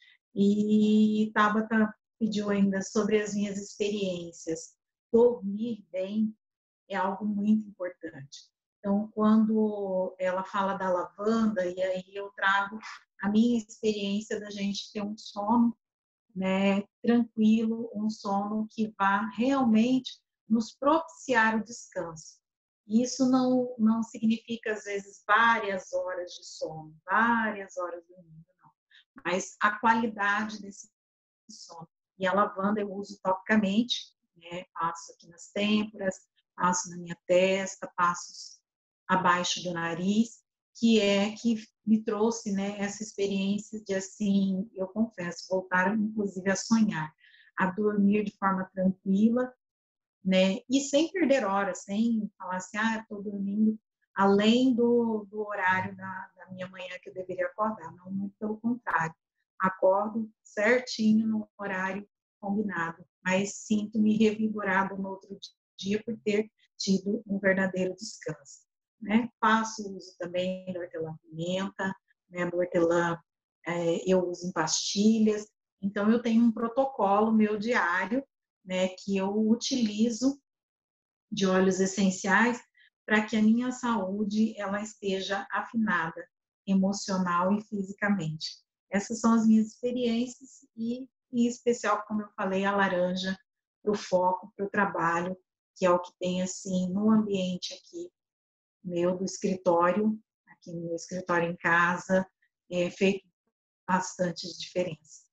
E Tabata pediu ainda sobre as minhas experiências. Dormir bem é algo muito importante. Então, quando ela fala da lavanda, e aí eu trago a minha experiência da gente ter um sono, né, tranquilo, um sono que vá realmente nos propiciar o descanso. Isso não, não significa, às vezes, várias horas de sono, várias horas dormindo, não. Mas a qualidade desse sono. E a lavanda eu uso topicamente, né, passo aqui nas têmporas, passo na minha testa, passo abaixo do nariz, que é que me trouxe, né, essa experiência de, assim, eu confesso, voltar inclusive a sonhar, a dormir de forma tranquila, né, e sem perder horas, sem falar assim, ah, estou dormindo além do, do horário da, da minha manhã que eu deveria acordar, não, muito pelo contrário, acordo certinho no horário combinado, mas sinto-me revigorado no outro dia por ter tido um verdadeiro descanso. Né? Faço uso também do hortelã-pimenta, né? Do hortelã é, eu uso em pastilhas, então eu tenho um protocolo meu diário, né, que eu utilizo de óleos essenciais para que a minha saúde ela esteja afinada emocional e fisicamente. Essas são as minhas experiências e, em especial, como eu falei, a laranja para o foco, para o trabalho, que é o que tem assim no ambiente aqui meu do escritório, aqui no meu escritório em casa, é feito bastante diferença.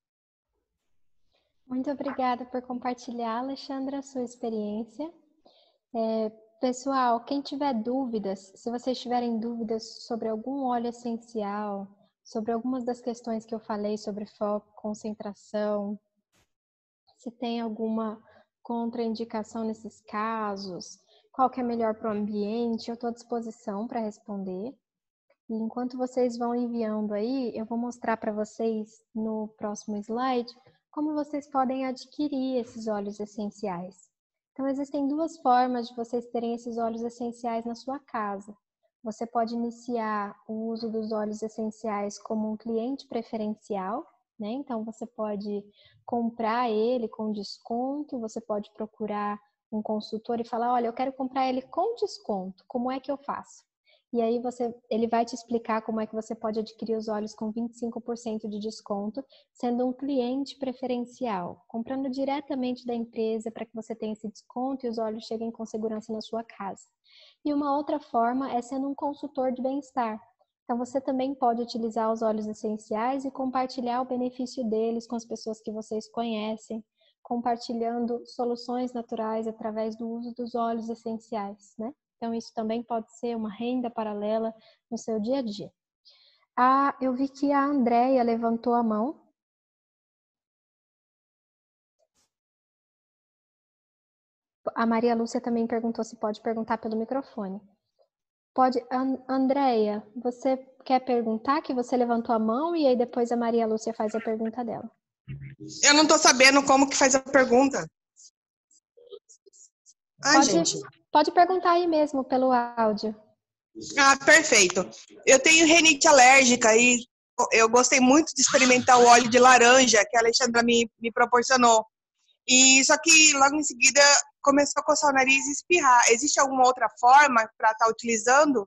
Muito obrigada por compartilhar, Alexandra, a sua experiência. É, pessoal, quem tiver dúvidas, se vocês tiverem dúvidas sobre algum óleo essencial, sobre algumas das questões que eu falei sobre foco, concentração, se tem alguma contraindicação nesses casos, qual que é melhor para o ambiente, eu estou à disposição para responder. E enquanto vocês vão enviando aí, eu vou mostrar para vocês no próximo slide como vocês podem adquirir esses óleos essenciais. Então, existem duas formas de vocês terem esses óleos essenciais na sua casa. Você pode iniciar o uso dos óleos essenciais como um cliente preferencial, né? Então, você pode comprar ele com desconto, você pode procurar um consultor e falar, olha, eu quero comprar ele com desconto, como é que eu faço? E aí você, ele vai te explicar como é que você pode adquirir os óleos com vinte e cinco por cento de desconto, sendo um cliente preferencial, comprando diretamente da empresa para que você tenha esse desconto e os óleos cheguem com segurança na sua casa. E uma outra forma é sendo um consultor de bem-estar. Então você também pode utilizar os óleos essenciais e compartilhar o benefício deles com as pessoas que vocês conhecem, compartilhando soluções naturais através do uso dos óleos essenciais, né? Então, isso também pode ser uma renda paralela no seu dia a dia. Ah, eu vi que a Andréia levantou a mão. A Maria Lúcia também perguntou se pode perguntar pelo microfone. Pode, Andréia, você quer perguntar que você levantou a mão e aí depois a Maria Lúcia faz a pergunta dela? Eu não estou sabendo como que faz a pergunta. Ai, pode, gente. Pode perguntar aí mesmo, pelo áudio. Ah, perfeito. Eu tenho rinite alérgica e eu gostei muito de experimentar o óleo de laranja que a Alexandra me, me proporcionou. E só que logo em seguida começou a coçar o nariz e espirrar. Existe alguma outra forma para estar utilizando?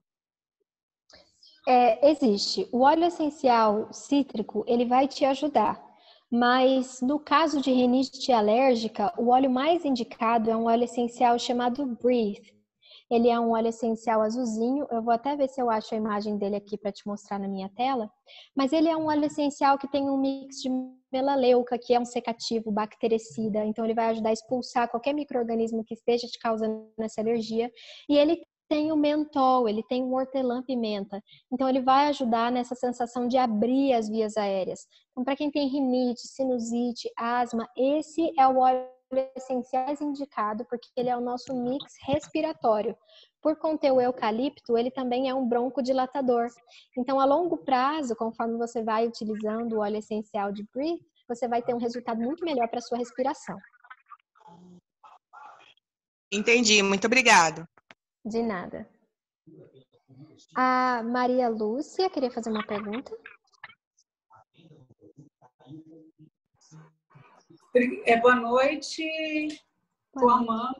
É, existe. O óleo essencial cítrico, ele vai te ajudar. Mas no caso de rinite alérgica, o óleo mais indicado é um óleo essencial chamado Breathe. Ele é um óleo essencial azulzinho, eu vou até ver se eu acho a imagem dele aqui para te mostrar na minha tela, mas ele é um óleo essencial que tem um mix de melaleuca, que é um secativo, bactericida, então ele vai ajudar a expulsar qualquer micro-organismo que esteja te causando essa alergia, e ele tem o mentol, ele tem o hortelã-pimenta, então ele vai ajudar nessa sensação de abrir as vias aéreas. Então, para quem tem rinite, sinusite, asma, esse é o óleo essenciais indicado, porque ele é o nosso mix respiratório. Por conter o eucalipto, ele também é um broncodilatador. Então, a longo prazo, conforme você vai utilizando o óleo essencial de Breathe, você vai ter um resultado muito melhor para a sua respiração. Entendi, muito obrigado. De nada. A Maria Lúcia queria fazer uma pergunta. É, boa noite, estou amando.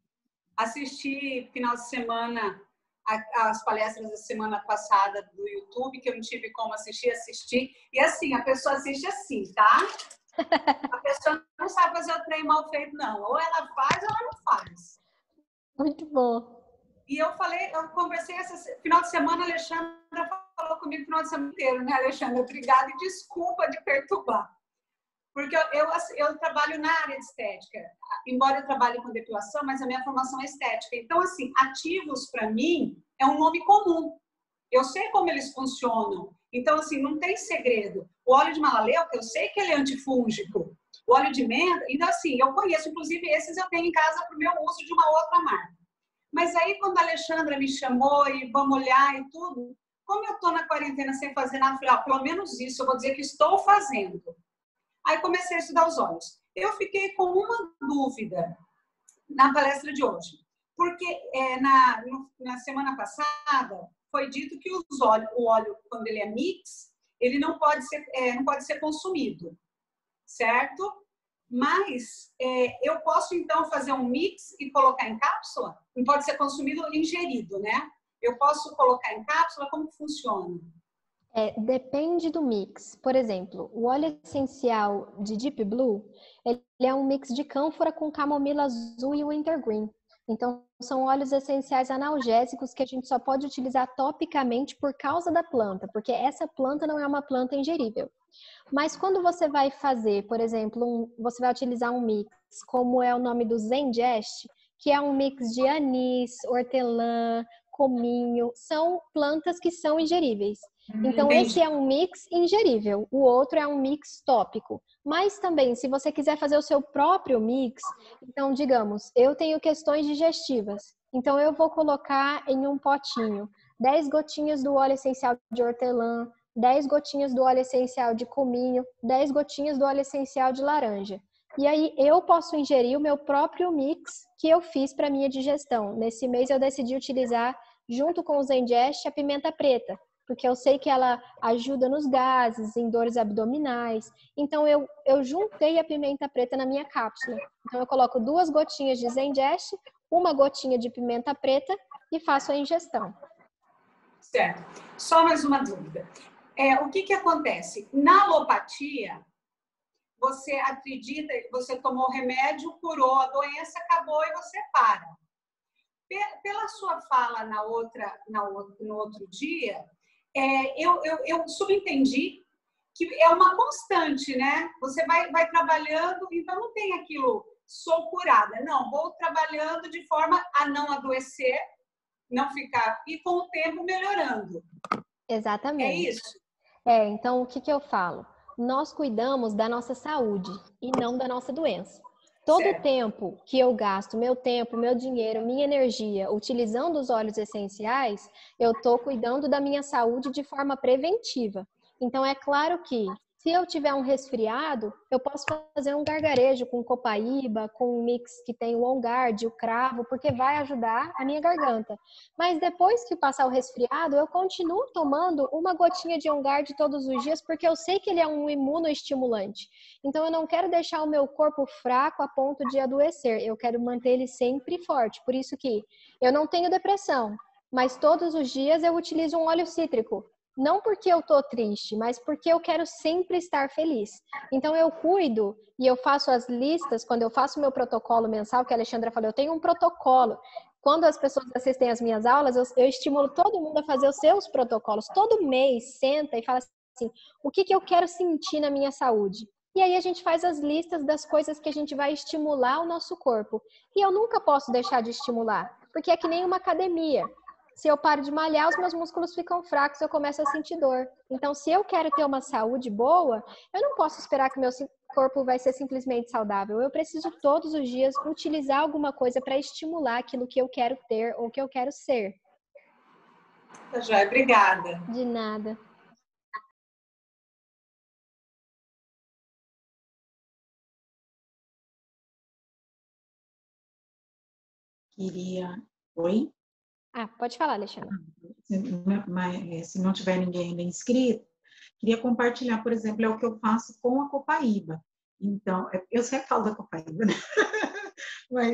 Assisti final de semana as palestras da semana passada do YouTube, que eu não tive como assistir, assistir. E assim, a pessoa assiste assim, tá? A pessoa não sabe fazer o trem mal feito, não. Ou ela faz ou ela não faz. Muito bom. E eu falei, eu conversei esse final de semana, a Alexandra falou comigo o final de semana inteiro, né, Alexandra? Obrigada e desculpa de perturbar. Porque eu, eu, eu trabalho na área de estética, embora eu trabalhe com depilação, mas a minha formação é estética. Então, assim, ativos, para mim, é um nome comum. Eu sei como eles funcionam. Então, assim, não tem segredo. O óleo de melaleuca, eu sei que ele é antifúngico. O óleo de menta, então, assim, eu conheço, inclusive, esses eu tenho em casa para o meu uso de uma outra marca. Mas aí, quando a Alexandra me chamou e vamos olhar e tudo, como eu estou na quarentena sem fazer nada, falei, ah, pelo menos isso, eu vou dizer que estou fazendo. Aí comecei a estudar os óleos. Eu fiquei com uma dúvida na palestra de hoje, porque é, na, na semana passada foi dito que os óleos, o óleo, quando ele é mix, ele não pode ser, é, não pode ser consumido, certo? Mas é, eu posso então fazer um mix e colocar em cápsula? Não pode ser consumido ou ingerido, né? Eu posso colocar em cápsula? Como que funciona? É, depende do mix. Por exemplo, o óleo essencial de Deep Blue, ele é um mix de cânfora com camomila azul e wintergreen. Então, são óleos essenciais analgésicos que a gente só pode utilizar topicamente por causa da planta, porque essa planta não é uma planta ingerível. Mas quando você vai fazer, por exemplo, um, você vai utilizar um mix, como é o nome do Zengest, que é um mix de anis, hortelã, cominho, são plantas que são ingeríveis. Então, Entendi. esse é um mix ingerível, o outro é um mix tópico. Mas também, se você quiser fazer o seu próprio mix, então, digamos, eu tenho questões digestivas, então eu vou colocar em um potinho dez gotinhas do óleo essencial de hortelã, dez gotinhas do óleo essencial de cominho, dez gotinhas do óleo essencial de laranja. E aí eu posso ingerir o meu próprio mix que eu fiz para minha digestão. Nesse mês eu decidi utilizar, junto com o Zengest, a pimenta preta, porque eu sei que ela ajuda nos gases, em dores abdominais. Então, eu, eu juntei a pimenta preta na minha cápsula. Então, eu coloco duas gotinhas de Zengest, uma gotinha de pimenta preta e faço a ingestão. Certo. Só mais uma dúvida. É, o que que acontece? Na alopatia, você acredita, você tomou o remédio, curou a doença, acabou e você para. Pela sua fala na outra, na, no outro dia, é, eu, eu, eu subentendi que é uma constante, né? Você vai, vai trabalhando, então não tem aquilo, sou curada. Não, vou trabalhando de forma a não adoecer, não ficar, e com o tempo melhorando. Exatamente. É isso? É, então o que que eu falo? Nós cuidamos da nossa saúde e não da nossa doença. Todo o tempo que eu gasto, meu tempo, meu dinheiro, minha energia, utilizando os óleos essenciais, eu estou cuidando da minha saúde de forma preventiva. Então, é claro que, se eu tiver um resfriado, eu posso fazer um gargarejo com copaíba, com um mix que tem o On Guard, o cravo, porque vai ajudar a minha garganta. Mas depois que passar o resfriado, eu continuo tomando uma gotinha de On Guard todos os dias, porque eu sei que ele é um imunoestimulante. Então, eu não quero deixar o meu corpo fraco a ponto de adoecer. Eu quero manter ele sempre forte. Por isso que eu não tenho depressão, mas todos os dias eu utilizo um óleo cítrico. Não porque eu tô triste, mas porque eu quero sempre estar feliz. Então, eu cuido e eu faço as listas, quando eu faço o meu protocolo mensal, que a Alexandra falou, eu tenho um protocolo. Quando as pessoas assistem às minhas aulas, eu, eu estimulo todo mundo a fazer os seus protocolos. Todo mês, senta e fala assim, o que, que eu quero sentir na minha saúde? E aí a gente faz as listas das coisas que a gente vai estimular o nosso corpo. E eu nunca posso deixar de estimular, porque é que nem uma academia. Se eu paro de malhar, os meus músculos ficam fracos, eu começo a sentir dor. Então, se eu quero ter uma saúde boa, eu não posso esperar que meu corpo vai ser simplesmente saudável. Eu preciso todos os dias utilizar alguma coisa para estimular aquilo que eu quero ter ou que eu quero ser. Tá joia, obrigada. De nada. Queria... Oi? Ah, pode falar, Alexandra. Se, se não tiver ninguém ainda inscrito, queria compartilhar, por exemplo, é o que eu faço com a copaíba. Então, eu sempre falo da copaíba, né? Mas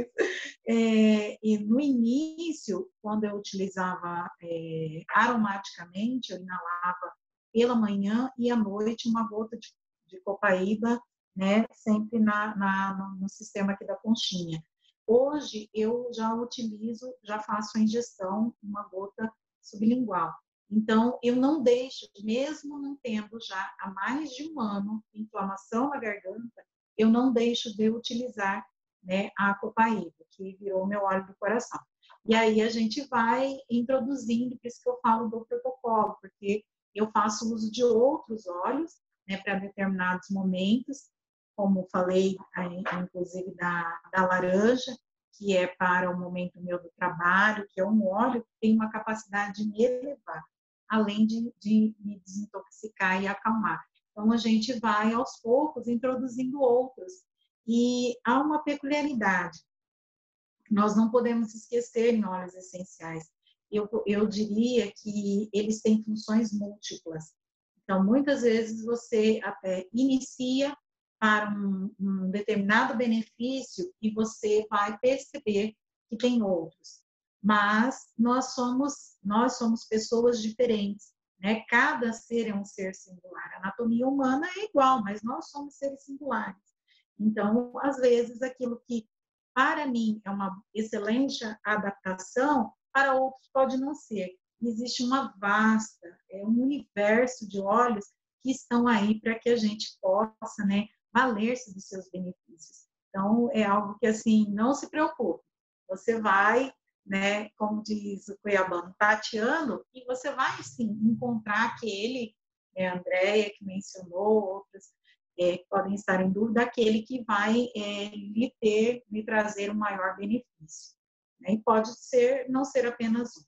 é, e no início, quando eu utilizava é, aromaticamente, eu inalava pela manhã e à noite uma gota de, de copaíba, né? Sempre na, na, no sistema aqui da conchinha. Hoje, eu já utilizo, já faço a ingestão, uma gota sublingual. Então, eu não deixo, mesmo não tendo já há mais de um ano inflamação na garganta, eu não deixo de utilizar, né, a copaíba, que virou meu óleo do coração. E aí a gente vai introduzindo, por isso que eu falo do protocolo, porque eu faço uso de outros óleos, né, para determinados momentos, como falei, inclusive da, da laranja, que é para o momento meu do trabalho, que é um óleo que tem uma capacidade de me elevar, além de, de me desintoxicar e acalmar. Então, a gente vai, aos poucos, introduzindo outros. E há uma peculiaridade, nós não podemos esquecer em óleos essenciais. Eu, eu diria que eles têm funções múltiplas. Então, muitas vezes você até inicia para um, um determinado benefício e você vai perceber que tem outros. Mas nós somos, nós somos pessoas diferentes, né? Cada ser é um ser singular. A anatomia humana é igual, mas nós somos seres singulares. Então, às vezes, aquilo que para mim é uma excelente adaptação, para outros pode não ser. Existe uma vasta, é um universo de óleos que estão aí para que a gente possa, né, valer-se dos seus benefícios. Então, é algo que, assim, não se preocupe. Você vai, né, como diz o cuiabano, tateando, e você vai, sim, encontrar aquele, né, a Andréia que mencionou, outros é, que podem estar em dúvida, aquele que vai é, lhe ter, lhe trazer um maior benefício. Né? E pode ser, não ser apenas um.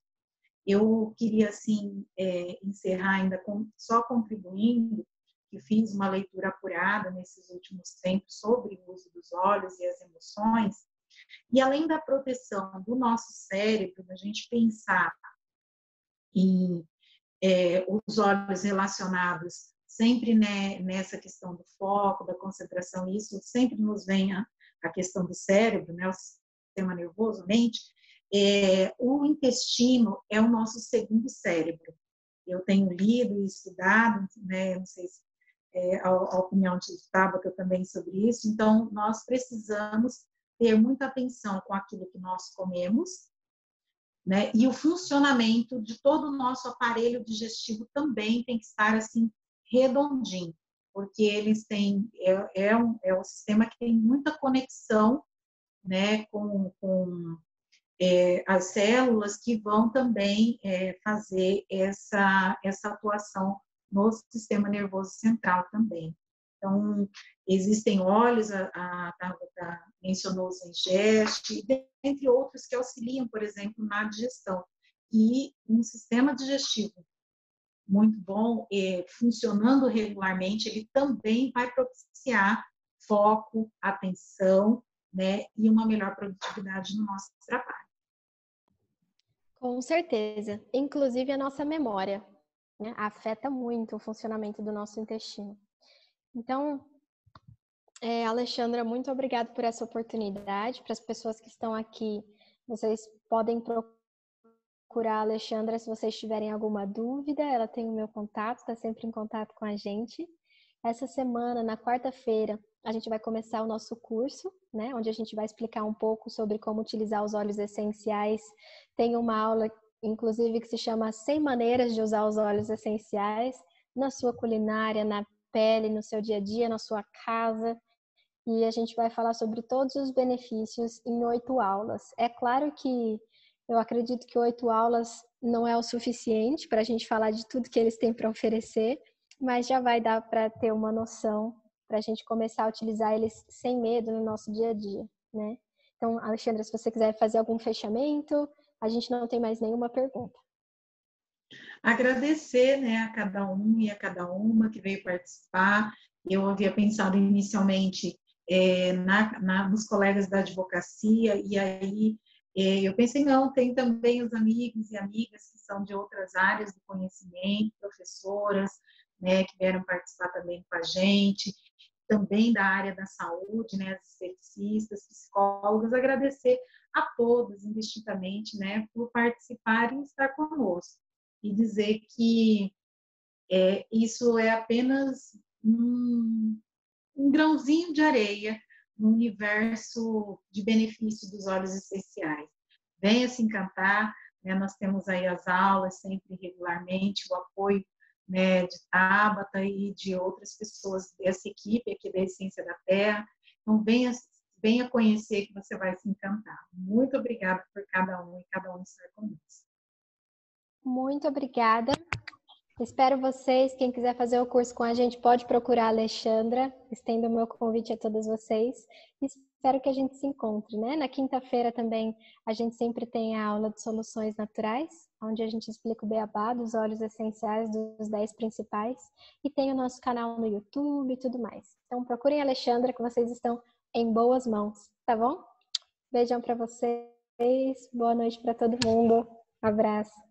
Eu queria, assim, é, encerrar ainda com, só contribuindo, que fiz uma leitura apurada nesses últimos tempos sobre o uso dos óleos e as emoções, e além da proteção do nosso cérebro, da gente pensar em é, os olhos relacionados sempre, né, nessa questão do foco, da concentração, isso sempre nos vem a, a questão do cérebro, né, o sistema nervoso, mente. É, o intestino é o nosso segundo cérebro. Eu tenho lido e estudado, né, não sei se é, a, a opinião de Tabata também sobre isso, então nós precisamos ter muita atenção com aquilo que nós comemos, né, e o funcionamento de todo o nosso aparelho digestivo também tem que estar assim redondinho, porque eles têm, é, é, um, é um sistema que tem muita conexão, né, com, com é, as células que vão também é, fazer essa, essa atuação no sistema nervoso central também. Então, existem óleos, a, a, a, a mencionou os Zengest, entre outros que auxiliam, por exemplo, na digestão. E um sistema digestivo muito bom, é, funcionando regularmente, ele também vai propiciar foco, atenção, né, e uma melhor produtividade no nosso trabalho. Com certeza. Inclusive a nossa memória, né, afeta muito o funcionamento do nosso intestino. Então, é, Alexandra, muito obrigada por essa oportunidade. Para as pessoas que estão aqui, vocês podem procurar a Alexandra se vocês tiverem alguma dúvida. Ela tem o meu contato, está sempre em contato com a gente. Essa semana, na quarta-feira, a gente vai começar o nosso curso, né, onde a gente vai explicar um pouco sobre como utilizar os óleos essenciais. Tem uma aula, inclusive, que se chama cem maneiras de usar os óleos essenciais na sua culinária, na pele, no seu dia a dia, na sua casa. E a gente vai falar sobre todos os benefícios em oito aulas. É claro que eu acredito que oito aulas não é o suficiente para a gente falar de tudo que eles têm para oferecer, mas já vai dar para ter uma noção, para a gente começar a utilizar eles sem medo no nosso dia a dia, né? Então, Alexandra, se você quiser fazer algum fechamento, a gente não tem mais nenhuma pergunta. Agradecer, né, a cada um e a cada uma que veio participar. Eu havia pensado inicialmente é, na, na, nos colegas da advocacia, e aí é, eu pensei, não, tem também os amigos e amigas que são de outras áreas do conhecimento, professoras, né, que vieram participar também com a gente, também da área da saúde, né, as esteticistas, psicólogas, agradecer a todos, indistintamente, né, por participarem e estar conosco, e dizer que é, isso é apenas um, um grãozinho de areia no universo de benefício dos óleos essenciais. Venha se encantar, né, nós temos aí as aulas sempre regularmente, o apoio, né, de Tabata e de outras pessoas dessa equipe aqui da Essência da Terra. Então, venha, venha conhecer que você vai se encantar. Muito obrigada por cada um e cada um estar conosco. Muito obrigada. Espero vocês. Quem quiser fazer o curso com a gente pode procurar a Alexandra. Estendo o meu convite a todos vocês. Espero que a gente se encontre, né? Na quinta-feira também a gente sempre tem a aula de soluções naturais, onde a gente explica o beabá dos óleos essenciais, dos dez principais. E tem o nosso canal no YouTube e tudo mais. Então procurem a Alexandra que vocês estão em boas mãos, tá bom? Beijão para vocês. Boa noite para todo mundo. Abraço.